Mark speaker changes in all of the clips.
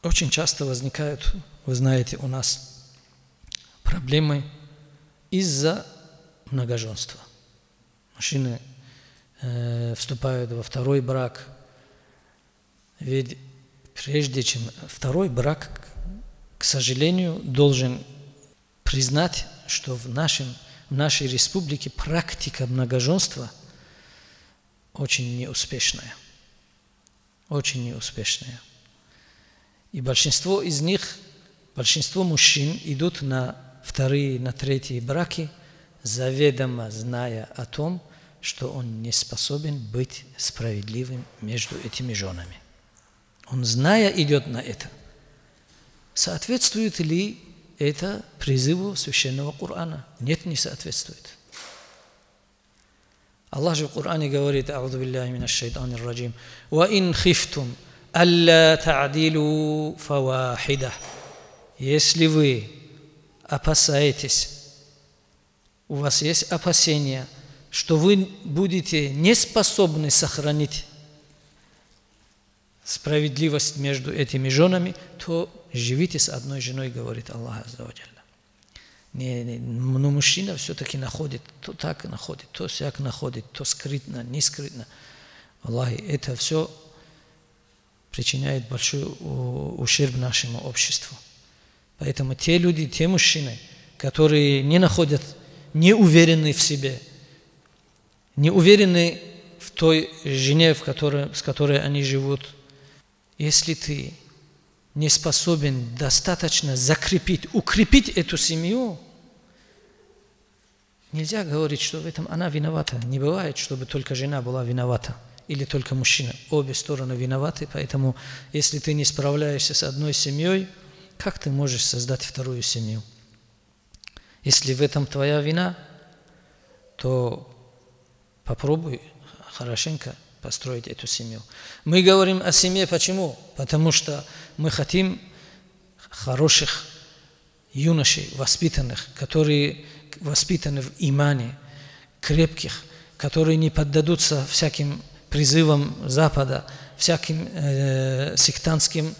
Speaker 1: Очень часто возникают, вы знаете, у нас проблемы из-за многоженства. Мужчины вступают во второй брак. Ведь прежде чем второй брак, к сожалению, должен признать, что в нашей республике практика многоженства очень неуспешная. Очень неуспешная. И большинство из них, большинство мужчин идут на вторые, на третьи браки, заведомо зная о том, что он не способен быть справедливым между этими женами. Он, зная, идет на это. Соответствует ли это призыву Священного Корана? Нет, не соответствует. Аллах же в Коране говорит: «А'удhu билляхи минаш шайтанир раджим, ва ин хифтум алла та'дилу фавахида». Если вы опасаетесь, у вас есть опасения, что вы будете не способны сохранить справедливость между этими женами, то живите с одной женой, говорит Аллах азза ва джалля. Но мужчина все-таки находит, то так находит, то сяк находит, то скрытно, не скрытно. Аллахи, это все причиняет большой ущерб нашему обществу. Поэтому те люди, те мужчины, которые не находят, не уверены в себе, не уверены в той жене, с которой они живут, если ты не способен достаточно закрепить, укрепить эту семью, нельзя говорить, что в этом она виновата. Не бывает, чтобы только жена была виновата или только мужчина. Обе стороны виноваты, поэтому если ты не справляешься с одной семьей, как ты можешь создать вторую семью? Если в этом твоя вина, то попробуй хорошенько построить эту семью. Мы говорим о семье почему? Потому что мы хотим хороших юношей, воспитанных, которые воспитаны в имане, крепких, которые не поддадутся всяким призывам Запада, всяким сектантским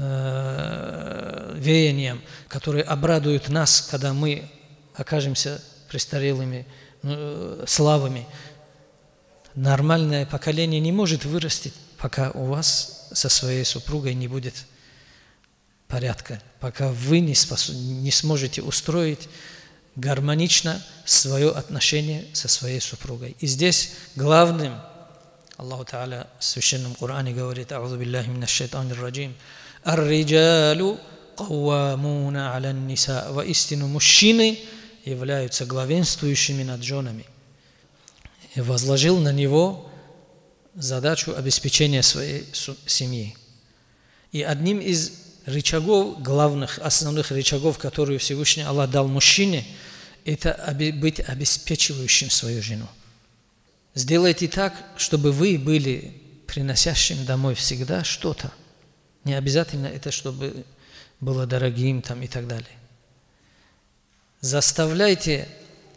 Speaker 1: веяниям, которые обрадуют нас, когда мы окажемся престарелыми, слабыми. Нормальное поколение не может вырасти, пока у вас со своей супругой не будет порядка, пока вы не сможете устроить гармонично свое отношение со своей супругой. И здесь главным, Аллаху Та'аля в Священном Коране говорит: «А'удhu билляхи минаш шайтанир раджим, ар-риджалу каввамуна алян ниса». Воистину мужчины являются главенствующими над женами. И возложил на него задачу обеспечения своей семьи. И одним из рычагов, главных, основных рычагов, которые Всевышний Аллах дал мужчине, это быть обеспечивающим свою жену. Сделайте так, чтобы вы были приносящим домой всегда что-то. Не обязательно это, чтобы было дорогим там, и так далее. Заставляйте.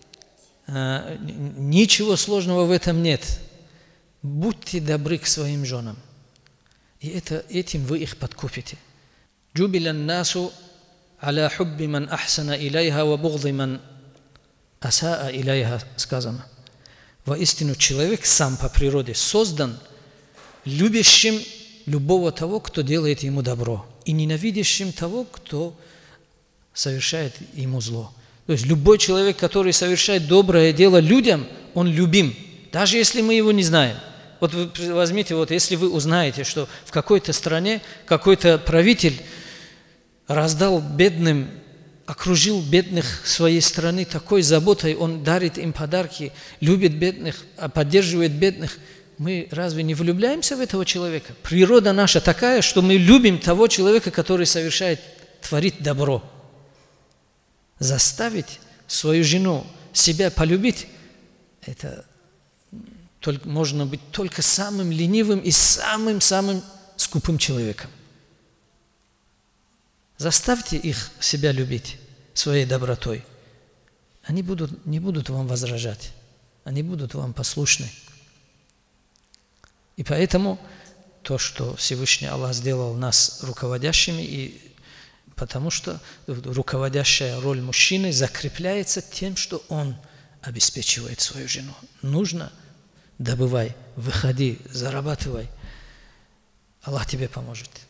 Speaker 1: Ничего сложного в этом нет. Будьте добры к своим женам. И этим вы их подкупите. «Джубилян насу аля хубби ман ахсана илайха ва бугди ман асаа илайха» сказано. Воистину человек сам по природе создан любящим любого того, кто делает ему добро, и ненавидящим того, кто совершает ему зло. То есть любой человек, который совершает доброе дело людям, он любим, даже если мы его не знаем. Вот вы возьмите, вот если вы узнаете, что в какой-то стране какой-то правитель раздал бедным, окружил бедных своей страны такой заботой, он дарит им подарки, любит бедных, поддерживает бедных. Мы разве не влюбляемся в этого человека? Природа наша такая, что мы любим того человека, который творит добро. Заставить свою жену себя полюбить, это можно быть только самым ленивым и самым-самым скупым человеком. Заставьте их себя любить своей добротой. Они не будут вам возражать, они будут вам послушны. И поэтому то, что Всевышний Аллах сделал нас руководящими, и потому что руководящая роль мужчины закрепляется тем, что он обеспечивает свою жену. Нужно, добывай, выходи, зарабатывай. Аллах тебе поможет.